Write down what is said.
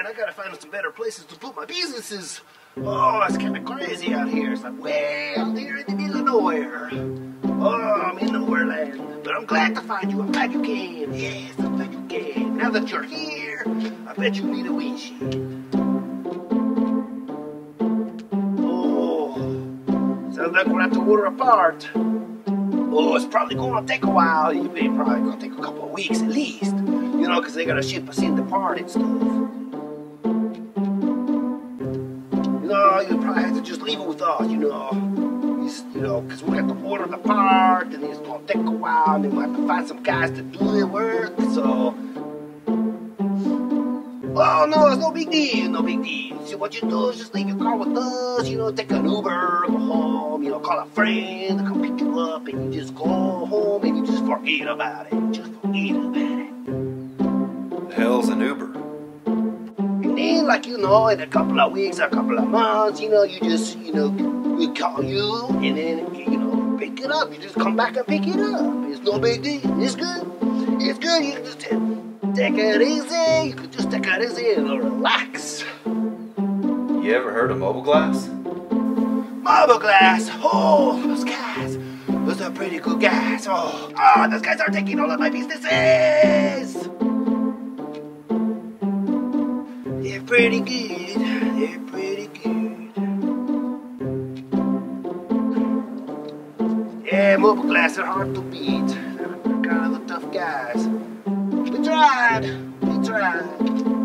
I gotta find some better places to put my businesses. Oh, it's kind of crazy out here. It's like way out here in the middle of nowhere. Oh, I'm in nowhere land. But I'm glad to find you. I'm glad you came. Yes, I'm glad you came. Now that you're here, I bet you need a windshield. Oh, sounds like we're at the water apart. Oh, it's probably going to take a while. You're probably going to take a couple of weeks at least. You know, because they got to ship us in the part and stuff. You know, you probably have to just leave it with us, you know. You know, because we got to order the part, and it's going to take a while, and then we have to find some guys to do the work, so. Oh, no, it's no big deal, no big deal. See, what you do is just leave your car with us, you know, take an Uber, go home, you know, call a friend to come pick you up, and you just go home, and you just forget about it. Just forget about it. The hell's an Uber? And then, like, you know, in a couple of weeks, a couple of months, you know, you just, you know, we call you, and then, you know, pick it up. You just come back and pick it up. It's no big deal. It's good. It's good. You can just take it easy. You can just take it easy and relax. You ever heard of Mobile Glass? Mobile Glass. Oh, those guys. Those are pretty good guys. Oh, those guys are taking all of my businesses. They're pretty good. They're pretty good. Yeah, Mobile Glass are hard to beat. They're kind of the tough guys. We tried.